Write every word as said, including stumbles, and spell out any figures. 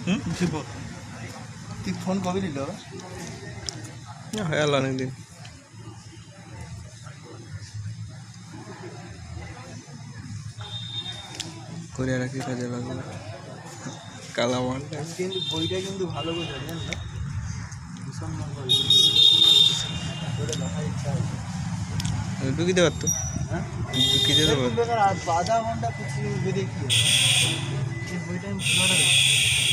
হুম শিব তুই ফোন কবে নিল হয়ে গেল অনেকদিন। করে রাখি কাজে লাগবে কালা মালটা কিন্তু বইটা কিন্তু ভালো করে জানেন না ভীষণ ভালো ওটা দেখার ইচ্ছা আছে ঢুকিতে পারতো। হ্যাঁ ঢুকিয়ে দিতে পারতো। আধা ঘন্টা পঁচিশ মিনিট বেরিয়ে কি হবে এই বইটা আমি পুরোটা